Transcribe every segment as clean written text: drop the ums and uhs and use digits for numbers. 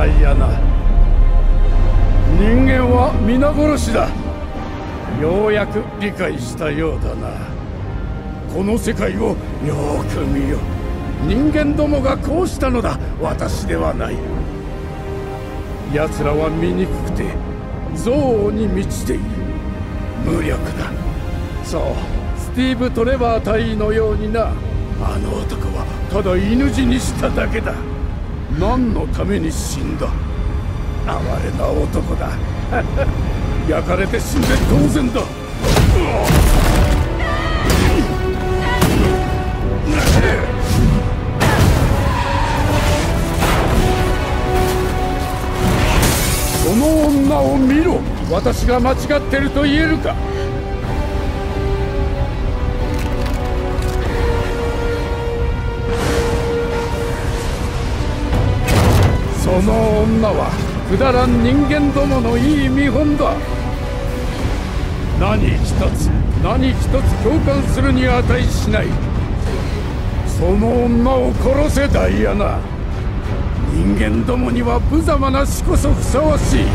イアナ。人間は皆殺しだ。ようやく理解したようだな。この世界をよく見よ。人間どもがこうしたのだ。私ではない。奴らは醜くて憎悪に満ちている。無力だ。そう、スティーブ・トレバー大尉のようにな。あの男はただ犬死にしただけだ。何のために死んだ。哀れな男だ。焼かれて死んで当然だ。その女を見ろ。私が間違ってると言えるか。その女はくだらん人間どものいい見本だ。何一つ共感するに値しない。その女を殺せダイアナ。人間どもには無様な死こそふさわしい。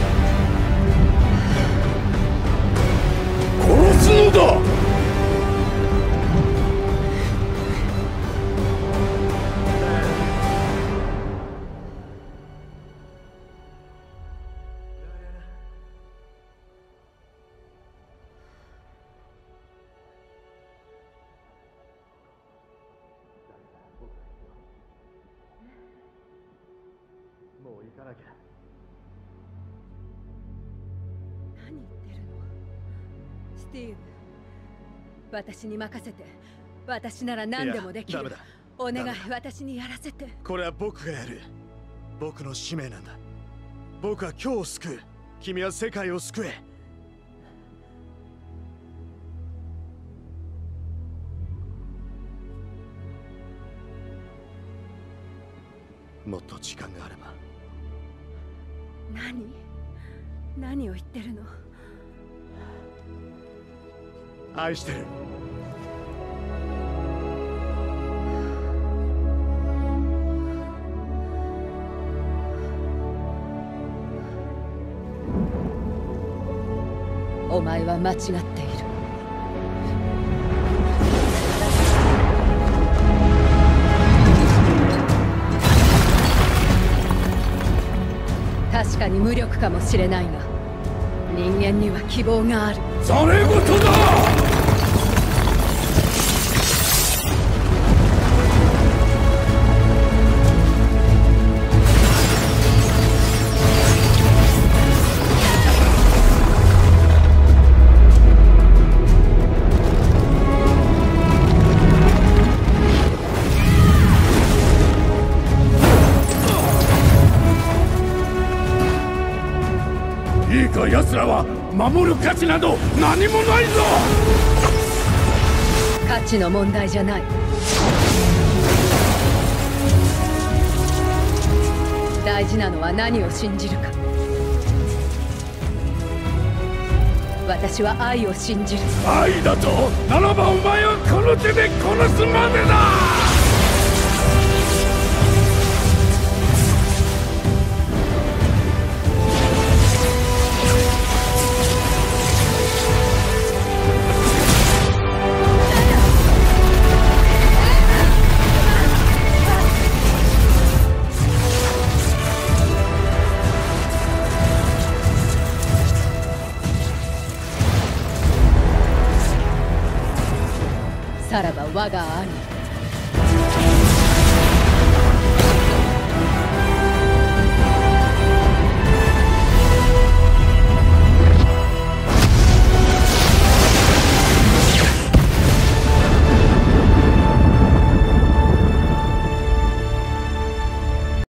殺すのだ。 もう行かなきゃ。 何言ってるのスティーブ。私に任せて。私なら何でもできる。 ダメだ。 お願い、私にやらせて。 これは僕がやる。僕の使命なんだ。僕は今日を救う。君は世界を救え。もっと時間があれば。 何を言ってるの。 愛してる。 お前は間違っている。確かに無力かもしれないが、人間には希望がある。 ざれ言だ。いいか、奴らは守る価値など何もないぞ。 価値の問題じゃない。大事なのは何を信じるか。私は愛を信じる。 愛だと？ならばお前をこの手で殺すまでだ。 さらば我が兄。